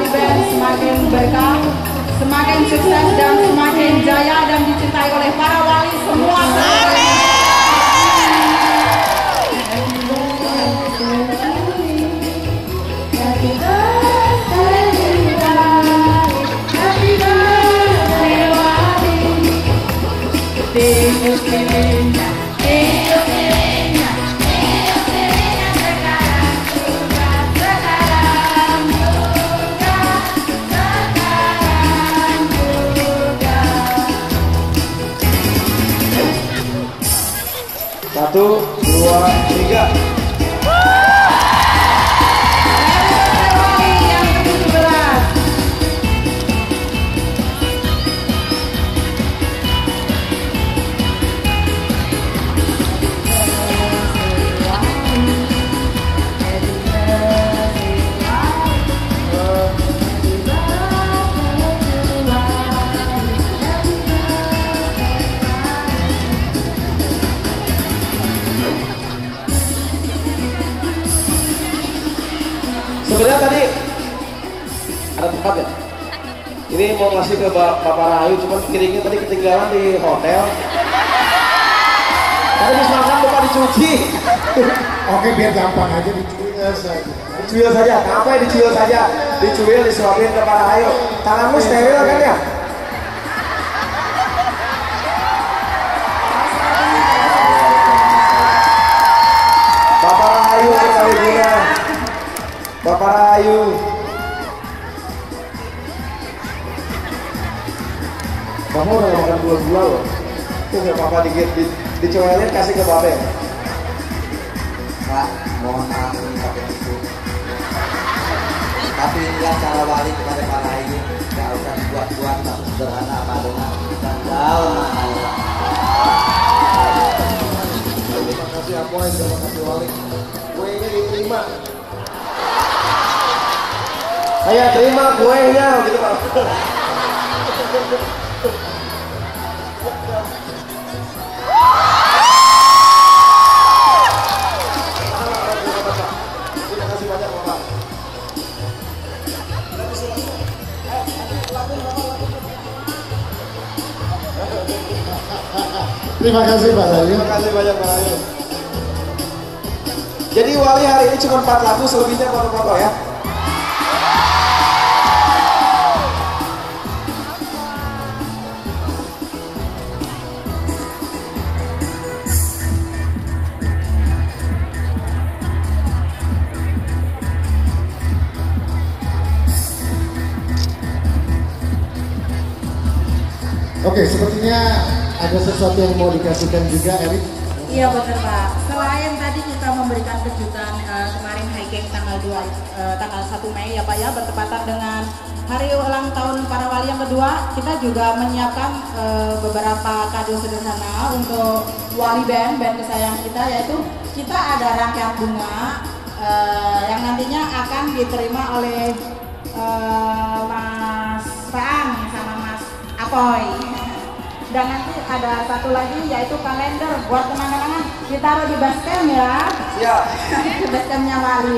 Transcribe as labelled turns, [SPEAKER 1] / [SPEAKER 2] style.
[SPEAKER 1] Wali Band semakin berkah, semakin sukses dan semakin jaya dan dicintai oleh para wali semua.
[SPEAKER 2] Satu, dua, tiga.
[SPEAKER 1] Yang ke-17.
[SPEAKER 2] Sebenarnya tadi ada tempat ya. Ini mau ngasih ke Bapak Rahayu, cuman piringnya tadi ketinggalan di hotel. Tadi habis makan lupa dicuci.
[SPEAKER 3] Oke, biar gampang aja dicuil saja.
[SPEAKER 2] Dicuil saja, apa ya dicuil saja? Dicuil, disuapin ke Pak Rahayu. Tanganmu steril kan ya? Bapak Rahayu Kertawiguna. Bapak Rahayu. Kamu udah makan buah-buah loh. Tuh nggak apa-apa dikit, dicoelin kasih ke Babe.
[SPEAKER 4] Pak, mohon maaf ini pakai itu. Tapi inilah cara wali kepada para ini. Gak usah dibuat-buat, tapi sederhana apa adanya. Sandal mana?
[SPEAKER 3] Terima kasih Apoy, terima kasih Wali. Kuenya diterima.
[SPEAKER 2] Saya terima kuenya gitu Pak.
[SPEAKER 3] Terima kasih banyak Bapak. Terima kasih Pak Rahayu.
[SPEAKER 2] Terima kasih banyak Pak Rahayu. Jadi Wali hari ini cuma 4 lagu, selebihnya foto-foto ya.
[SPEAKER 3] Oke, sepertinya ada sesuatu yang mau dikasihkan juga, Erik.
[SPEAKER 1] Iya betul Pak. Selain tadi kita memberikan kejutan kemarin High Cake tanggal 1 Mei ya Pak ya, bertepatan dengan hari ulang tahun para wali yang kedua, kita juga menyiapkan beberapa kado sederhana untuk Wali Band kesayangan kita, yaitu kita ada rangkaian bunga yang nantinya akan diterima oleh Mas Faang sama Mas Apoy. Dan nanti ada satu lagi yaitu kalender buat kenang-kenangan, ditaruh di basecamp ya.
[SPEAKER 2] Siap.
[SPEAKER 1] Di basecampnya Wali.